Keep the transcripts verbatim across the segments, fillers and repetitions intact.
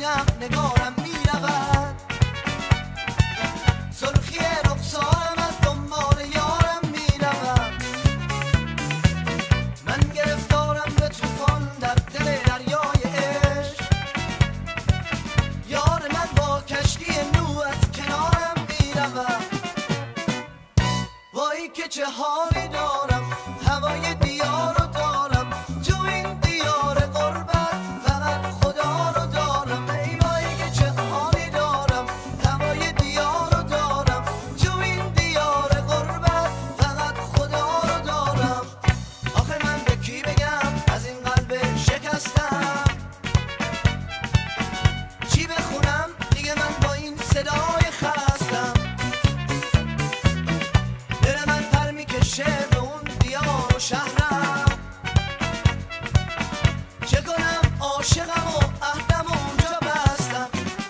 میبینم نگارم میرود، سرخی رخسارم از دنبال یارم میرود. من گرفتارم به طوفان در دل دریای عشق، یار من با کشتی نو از کنارم میرود. وای که چه حالی دارم، هوای دیار رو دارم، تو این دیار غربت فقط خدا رو دارم. ای وای که چه حالی دارم، هوای دیار رو دارم، تو این دیار غربت فقط خدا رو دارم. آخه من به کی بگم از این قلب شکستم، چی بخونم دیگه من با این صدای خستم. دل من پر میکشه به اون دیار و شهرم، چه کنم عاشقم و عهدم و اونجا بستم.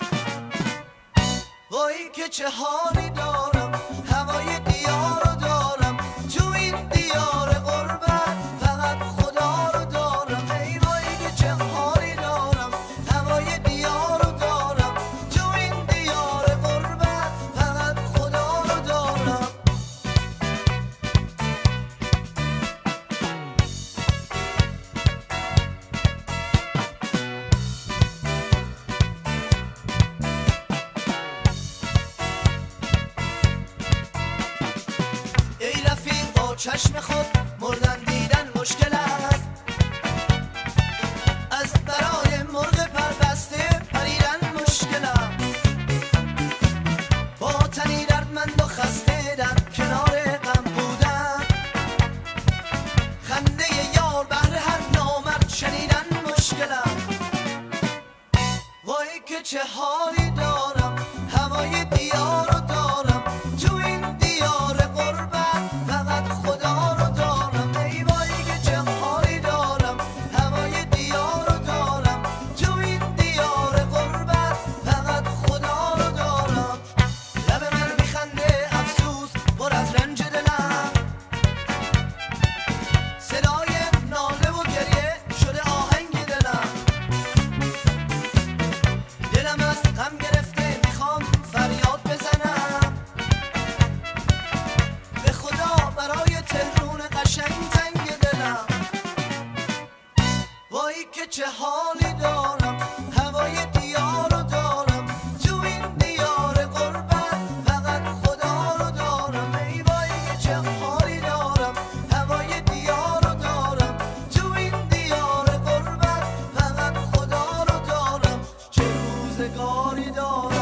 وای که چه حالی دارم، هوای دیار رو دارم، تو این دیار غربت فقط خدا رو دارم. ای وای که چه حالی دارم، هوای دیار رو دارم، تو این دیار غربت فقط خدا رو دارم. ای رفیق با چشم خود مردن دیدن مشکل است، از برای مرغ پربسته پریدن مشکل است. با تنی دردمند و خسته در کنار غم بودن، خنده یار بهر هر نامرد شنیدن مشکل است. وای که چه حالی دارم، هوای دیار رو دارم، تو این دیار غربت فقط خدا رو دارم. ای وای که چه حالی دارم، هوای دیار رو دارم، تو این دیار غربت فقط خدا رو دارم. لب من میخنده افسوس پر از رنج دلم، صدای ناله و گریه شده آهنگ دلم. دلم از غم گرفته میخوام فریاد بزنم، به خدا برای تهرون قشنگ تنگ دلم. وای که چه حالی دارم، هوای دیار رو دارم، تو این دیار غربت فقط خدا رو دارم. ای وای که چه حالی دارم، هوای دیار رو دارم، تو این دیار غربت فقط خدا رو دارم. چه روزگاری دارم.